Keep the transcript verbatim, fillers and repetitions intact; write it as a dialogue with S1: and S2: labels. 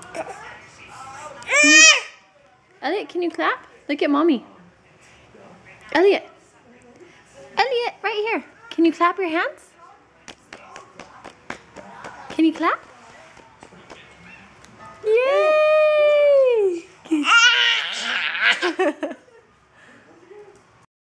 S1: Can you, Elliot, can you clap? Look at mommy. Elliot. Elliot, right here. Can you clap your hands? Can you clap? Yay!